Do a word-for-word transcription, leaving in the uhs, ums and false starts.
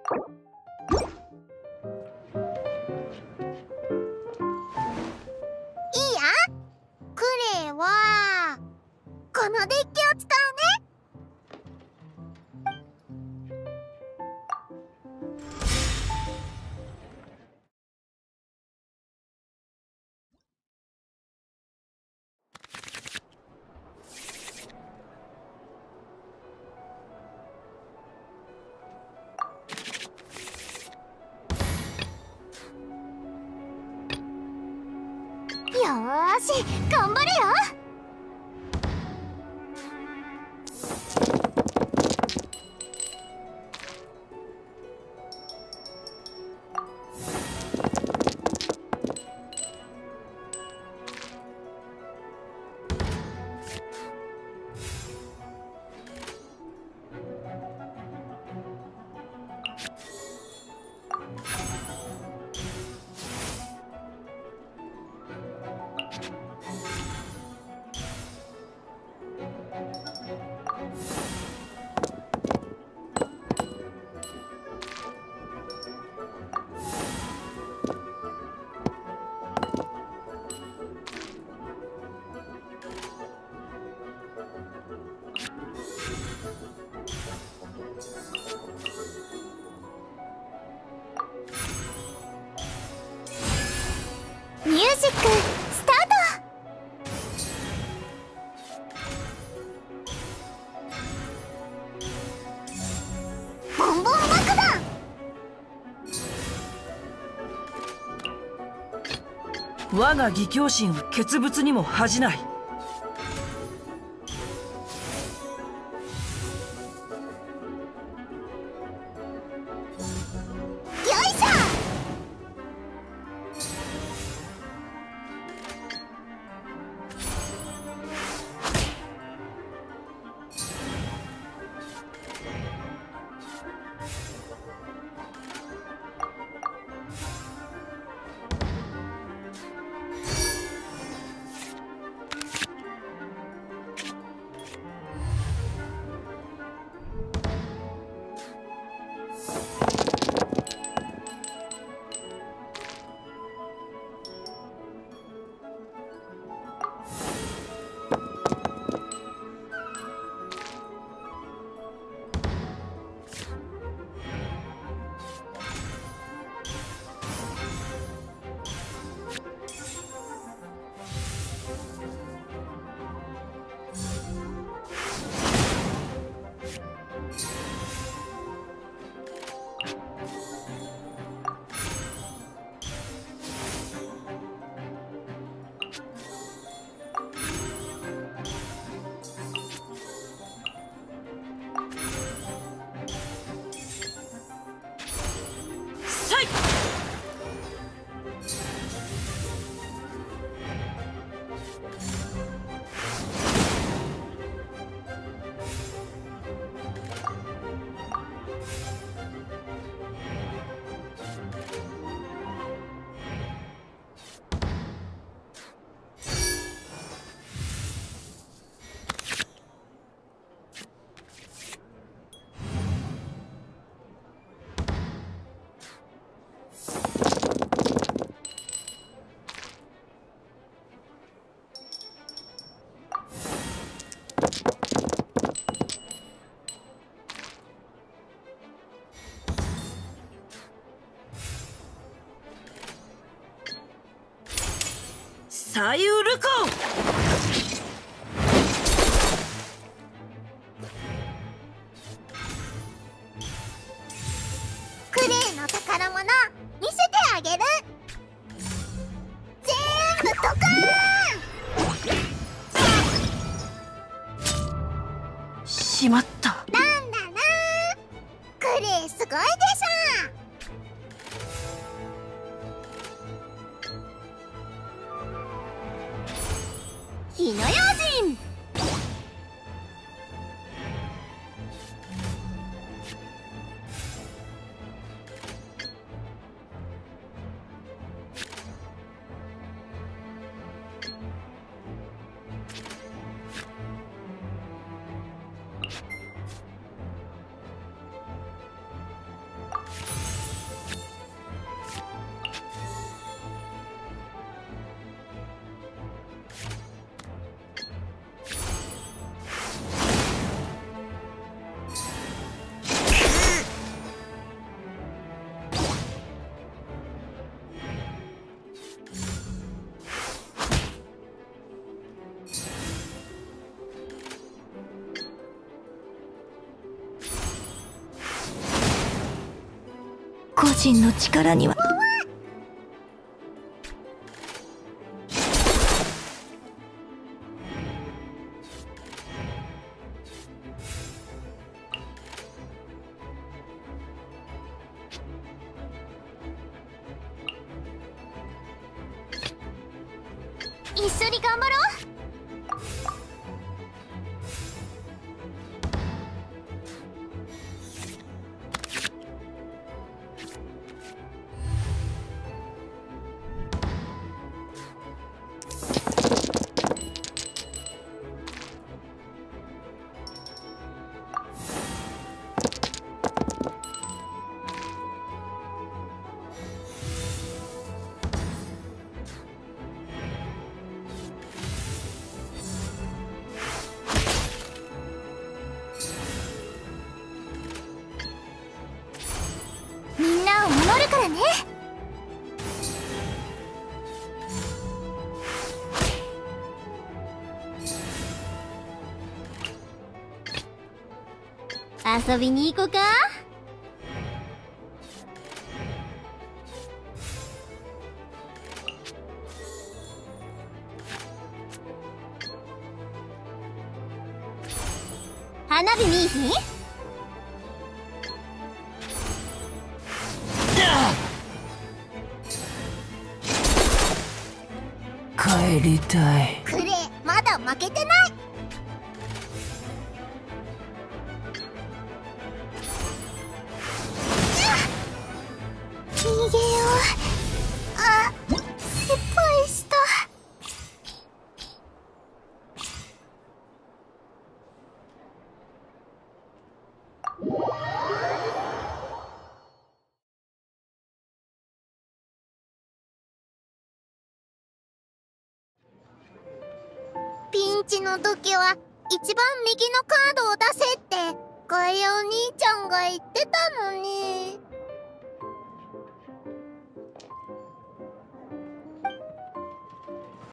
いいや。クレイはこのデッキを使うね。よーし、頑張れよ。ミュージックスタート。ボンボン爆弾。 我が義兄心は傑物にも恥じない。よいしょ。 サユルコン。 クレイの宝物見せてあげる。全部ドカーン。 しまった。 なんだな、クレイすごいでしょ。火の用心。 個人の力には。 一緒に頑張ろう。みんなを守るからね。遊びに行こうか。花火見いひん？ 帰りたい。 クレイまだ負けてない。逃げよう。あ、失敗した。ピンチの時は一番右のカードを出せってガイアお兄ちゃんが言ってたのに。